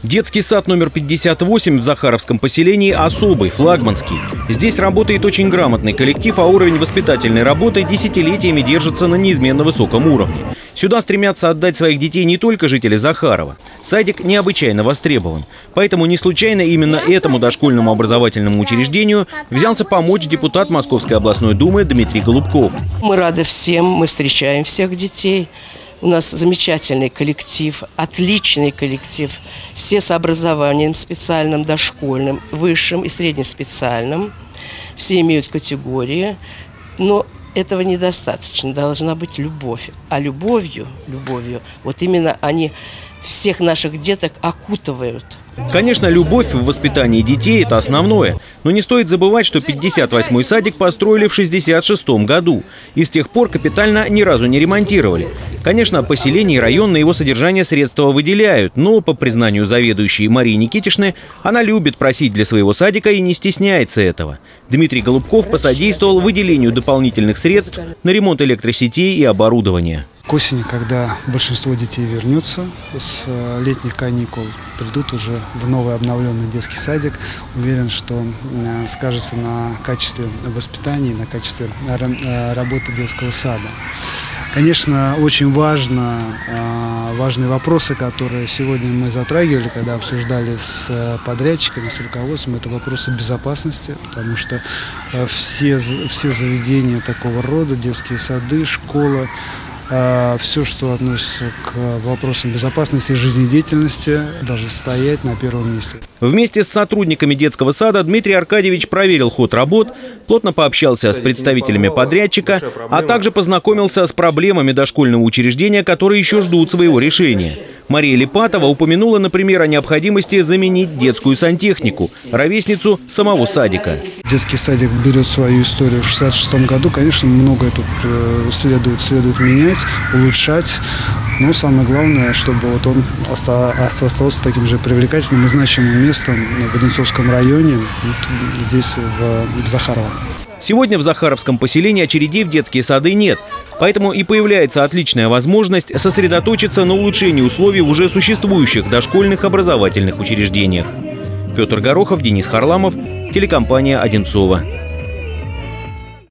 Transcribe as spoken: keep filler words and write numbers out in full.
Детский сад номер пятьдесят восемь в Захаровском поселении особый, флагманский. Здесь работает очень грамотный коллектив, а уровень воспитательной работы десятилетиями держится на неизменно высоком уровне. Сюда стремятся отдать своих детей не только жители Захарова. Садик необычайно востребован. Поэтому не случайно именно этому дошкольному образовательному учреждению взялся помочь депутат Московской областной думы Дмитрий Голубков. Мы рады всем, мы встречаем всех детей. У нас замечательный коллектив, отличный коллектив. Все с образованием специальным, дошкольным, высшим и среднеспециальным. Все имеют категории, но этого недостаточно. Должна быть любовь. А любовью, любовью, вот именно они всех наших деток окутывают. Конечно, любовь в воспитании детей – это основное. Но не стоит забывать, что пятьдесят восьмой садик построили в шестьдесят шестом году. И с тех пор капитально ни разу не ремонтировали. Конечно, поселение и район на его содержание средства выделяют. Но, по признанию заведующей Марии Никитишны, она любит просить для своего садика и не стесняется этого. Дмитрий Голубков посодействовал выделению дополнительных средств на ремонт электросетей и оборудования. К осени, когда большинство детей вернется с летних каникул, придут уже в новый обновленный детский садик. Уверен, что скажется на качестве воспитания и на качестве работы детского сада. Конечно, очень важно, важные вопросы, которые сегодня мы затрагивали, когда обсуждали с подрядчиками, с руководством, это вопросы безопасности, потому что все, все заведения такого рода, детские сады, школы, все, что относится к вопросам безопасности и жизнедеятельности, должно стоять на первом месте. Вместе с сотрудниками детского сада Дмитрий Аркадьевич проверил ход работ, плотно пообщался с представителями подрядчика, а также познакомился с проблемами дошкольного учреждения, которые еще ждут своего решения. Мария Липатова упомянула, например, о необходимости заменить детскую сантехнику, ровесницу самого садика. Детский садик берет свою историю в шестьдесят шестом году. Конечно, многое тут следует, следует менять, улучшать. Но самое главное, чтобы вот он остался таким же привлекательным и значимым местом в Одинцовском районе, вот здесь, в, в Захарово. Сегодня в Захаровском поселении очередей в детские сады нет. Поэтому и появляется отличная возможность сосредоточиться на улучшении условий в уже существующих дошкольных образовательных учреждениях. Петр Горохов, Денис Харламов, телекомпания «Одинцово».